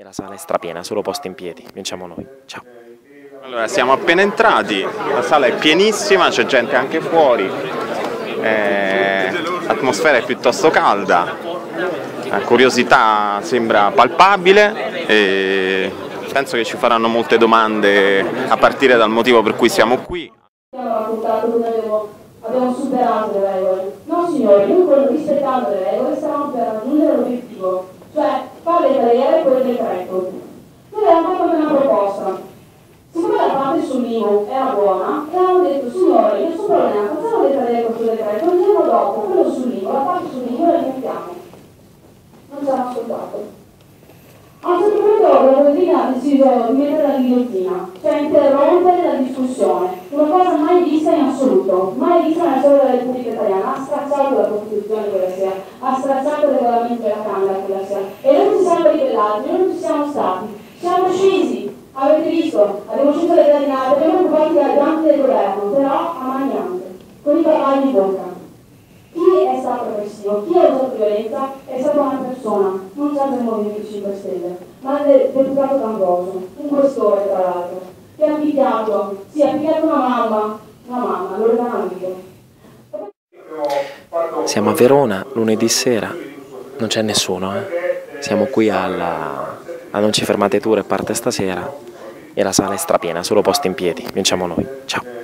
E la sala è strapiena, solo posti in piedi, vinciamo noi. Ciao. Allora, siamo appena entrati, la sala è pienissima, c'è gente anche fuori, l'atmosfera è piuttosto calda, la curiosità sembra palpabile e penso che ci faranno molte domande a partire dal motivo per cui siamo qui. Abbiamo superato le regole. No signori, noi rispettando le regole stavamo per raggiungere l'obiettivo, cioè fare le carriere con il decreto. Noi avevamo fatto una proposta. Siccome la parte sull'IMU era buona, avevamo detto signori, nessun problema, facciamo le carriere con il decreto, il giorno dopo, quello sull'IMU, la parte sull'IMU la rimettiamo. Non ci hanno ascoltato. A un certo punto la Bologna ha deciso di mettere la ghigliottina, cioè interrompere la discussione, una cosa mai vista in assoluto, mai vista nella storia della Repubblica Italiana, ha stracciato la Costituzione quella sera, ha stracciato il regolamento della Camera quella sera e noi ci siamo ribellati, noi non ci siamo stati, siamo scesi, avete visto, abbiamo sceso le gradinate, abbiamo occupato i banchi del governo, però a maniante, con i cavalli in bocca. Chi è stato aggressivo, chi ha usato violenza è stata una persona, non già del Movimento 5 Stelle, ma del deputato D'Ambrosio, un questore tra l'altro, che ha picchiato, sì, ha picchiato una mamma, Loredana Guido. Siamo a Verona, lunedì sera, non c'è nessuno, Siamo qui alla Non ci fermate tour, parte stasera, e la sala è strapiena, solo posti in piedi, vinciamo noi. Ciao.